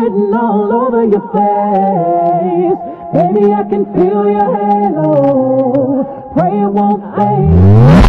written all over your face. Baby, I can feel your halo. Pray it won't fade.